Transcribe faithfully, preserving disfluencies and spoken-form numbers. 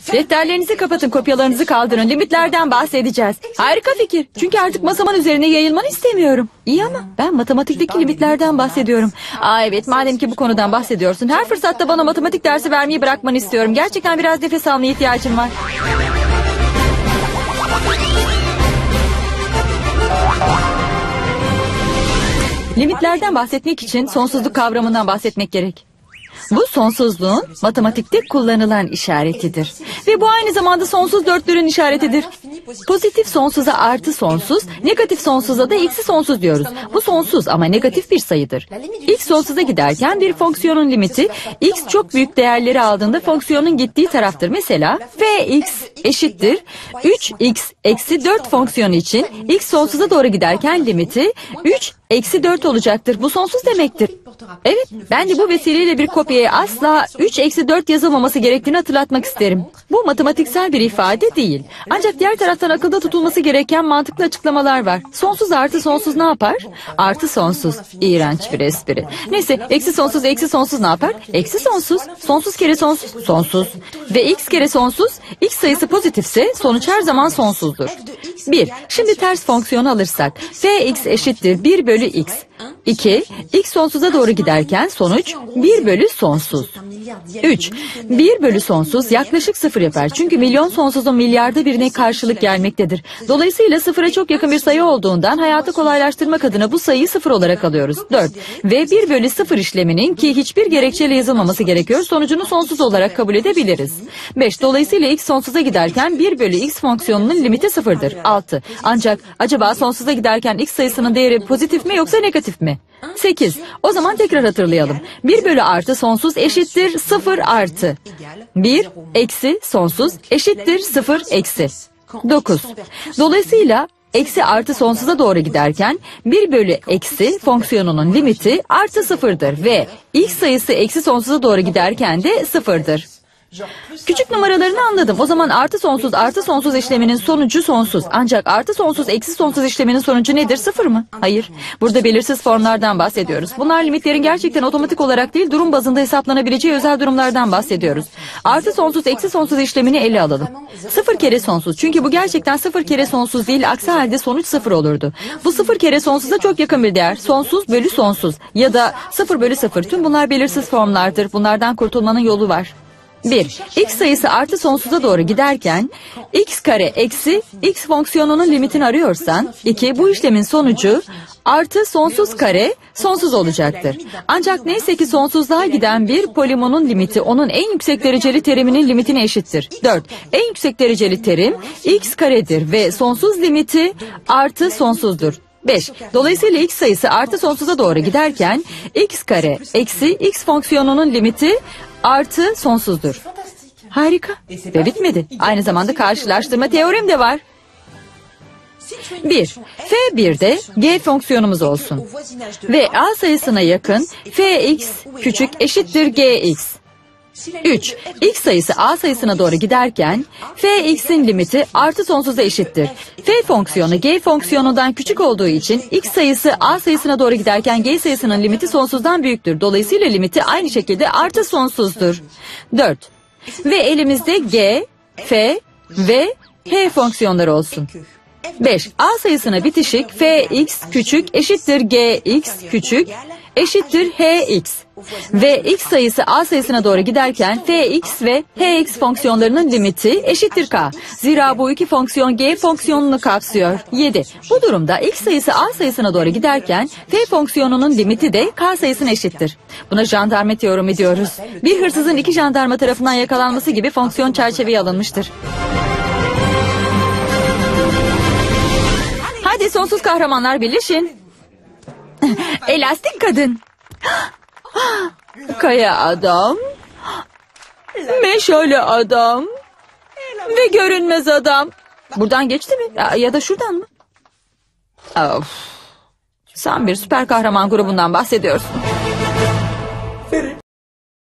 Defterlerinizi kapatın, kopyalarınızı kaldırın. Limitlerden bahsedeceğiz. Harika fikir. Çünkü artık masamın üzerine yayılmanı istemiyorum. İyi ama ben matematikteki limitlerden bahsediyorum. Aa evet, madem ki bu konudan bahsediyorsun, her fırsatta bana matematik dersi vermeyi bırakmanı istiyorum. Gerçekten biraz nefes almaya ihtiyacım var. Limitlerden bahsetmek için sonsuzluk kavramından bahsetmek gerek. Bu sonsuzluğun matematikte kullanılan işaretidir. Ve bu aynı zamanda sonsuz dörtlünün işaretidir. Pozitif sonsuza artı sonsuz, negatif sonsuza da eksi sonsuz diyoruz. Bu sonsuz ama negatif bir sayıdır. X sonsuza giderken bir fonksiyonun limiti, x çok büyük değerleri aldığında fonksiyonun gittiği taraftır. Mesela fx eşittir üç x eksi dört fonksiyonu için x sonsuza doğru giderken limiti üç eksi dört olacaktır. Bu sonsuz demektir. Evet, ben de bu vesileyle bir kopyaya asla üç eksi dört yazılmaması gerektiğini hatırlatmak isterim. Bu matematiksel bir ifade değil. Ancak diğer taraftan akılda tutulması gereken mantıklı açıklamalar var. Sonsuz artı sonsuz ne yapar? Artı sonsuz. İğrenç bir espri. Neyse, eksi sonsuz eksi sonsuz ne yapar? Eksi sonsuz. Sonsuz kere sonsuz. Sonsuz. Ve x kere sonsuz. X sayısı pozitifse sonuç her zaman sonsuzdur. bir. Şimdi ters fonksiyonu alırsak. Fx eşittir bir bölü x. iki. X sonsuza doğru giderken sonuç bir bölü sonsuz. üç. bir bölü sonsuz yaklaşık sıfır yapar. Çünkü milyon sonsuzun milyarda birine karşılık gelmektedir. Dolayısıyla sıfıra çok yakın bir sayı olduğundan hayatı kolaylaştırmak adına bu sayıyı sıfır olarak alıyoruz. dört. Ve bir bölü sıfır işleminin ki hiçbir gerekçeyle yazılmaması gerekiyor, sonucunu sonsuz olarak kabul edebiliriz. beş. Dolayısıyla x sonsuza giderken bir bölü x fonksiyonunun limiti sıfırdır. altı. Ancak acaba sonsuza giderken x sayısının değeri pozitif mi yoksa negatif mi? sekiz. O zaman tekrar hatırlayalım. bir bölü artı sonsuz eşittir sıfır artı. bir eksi sonsuz eşittir sıfır eksi. dokuz. Dolayısıyla eksi artı sonsuza doğru giderken bir bölü eksi fonksiyonunun limiti artı sıfırdır ve x sayısı eksi sonsuza doğru giderken de sıfırdır. Küçük numaralarını anladım. O zaman artı sonsuz artı sonsuz işleminin sonucu sonsuz. Ancak artı sonsuz eksi sonsuz işleminin sonucu nedir? Sıfır mı? Hayır. Burada belirsiz formlardan bahsediyoruz. Bunlar limitlerin gerçekten otomatik olarak değil, durum bazında hesaplanabileceği özel durumlardan bahsediyoruz. Artı sonsuz eksi sonsuz işlemini ele alalım. Sıfır kere sonsuz. Çünkü bu gerçekten sıfır kere sonsuz değil. Aksi halde sonuç sıfır olurdu. Bu sıfır kere sonsuza çok yakın bir değer. Sonsuz bölü sonsuz. Ya da sıfır bölü sıfır. Tüm bunlar belirsiz formlardır. Bunlardan kurtulmanın yolu var. bir. X sayısı artı sonsuza doğru giderken x kare eksi x fonksiyonunun limitini arıyorsan iki. Bu işlemin sonucu artı sonsuz kare sonsuz olacaktır. Ancak neyse ki sonsuzluğa giden bir polimonun limiti onun en yüksek dereceli teriminin limitine eşittir. dört. En yüksek dereceli terim x karedir ve sonsuz limiti artı sonsuzdur. beş. Dolayısıyla x sayısı artı sonsuza doğru giderken x kare eksi x fonksiyonunun limiti artı sonsuzdur. Harika. Ve bitmedi. Aynı zamanda karşılaştırma teorem de var. bir. F bir'de G fonksiyonumuz olsun. Ve A sayısına yakın Fx küçük eşittir Gx. üç. X sayısı A sayısına doğru giderken Fx'in limiti artı sonsuza eşittir. F fonksiyonu G fonksiyonundan küçük olduğu için X sayısı A sayısına doğru giderken G sayısının limiti sonsuzdan büyüktür. Dolayısıyla limiti aynı şekilde artı sonsuzdur. dört. Ve elimizde G, F ve H fonksiyonları olsun. beş. A sayısına bitişik Fx küçük eşittir Gx küçük eşittir Hx. Ve x sayısı a sayısına doğru giderken Fx ve Hx fonksiyonlarının limiti eşittir k. Zira bu iki fonksiyon G fonksiyonunu kapsıyor. yedi. Bu durumda x sayısı a sayısına doğru giderken F fonksiyonunun limiti de k sayısına eşittir. Buna jandarma teoremi diyoruz. Bir hırsızın iki jandarma tarafından yakalanması gibi fonksiyon çerçeveye alınmıştır. Hadi sonsuz kahramanlar birleşin. Elastik kadın. Kaya adam. Meşale adam. Ve görünmez adam. Buradan geçti mi? Ya, ya da şuradan mı? Of. Sen bir süper kahraman grubundan bahsediyorsun.